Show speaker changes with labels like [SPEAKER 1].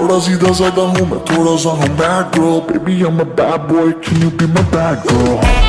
[SPEAKER 1] थोड़ा सीधा साधा हूँ मैं, थोड़ा सा हूँ bad girl, baby I'm a bad boy, can you be my bad girl?